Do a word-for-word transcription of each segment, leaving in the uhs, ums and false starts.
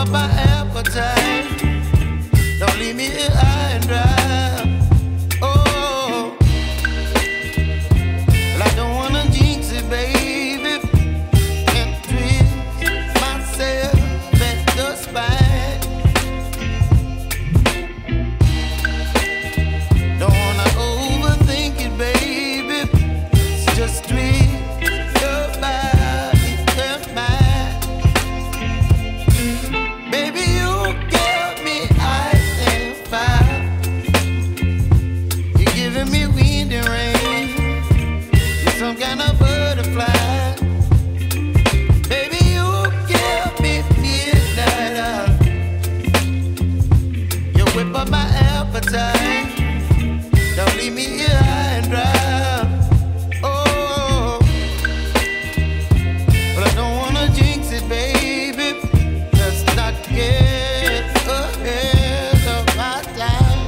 up my appetite. Don't leave me here high and dry. Oh, well, I don't wanna jinx it, baby, and twist myself at the spine. Don't wanna overthink it, baby. It's just twist your body and mine. Baby, you give me ice and fire. You're giving me wind and rain. You're some kind of butterfly. Baby, you give me midnight. You whip up my appetite. Don't leave me here high and dry. Oh, but I don't wanna jinx it, baby. Let's not get ahead of my time.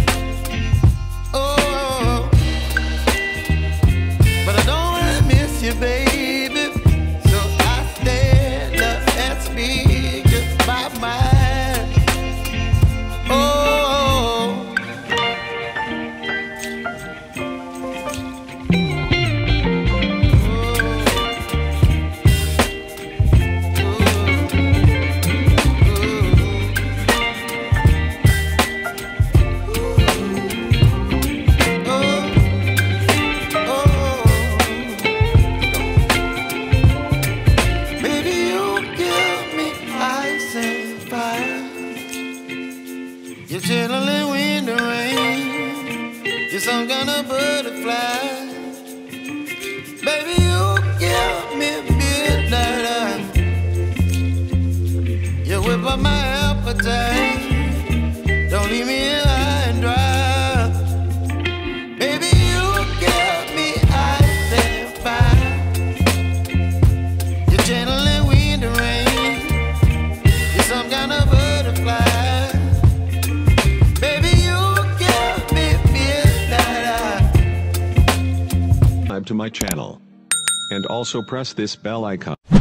Oh, but I don't wanna miss you, baby. So I stand up and speak just my mind. Oh. You're chilling wind and rain. You're some kind of butterfly. Baby, you give me midnight. You whip up my appetite. Don't leave me here high and dry. Baby, you give me ice and fire. You're channeling wind and rain. You're some kind of butterfly. To my channel and also press this bell icon.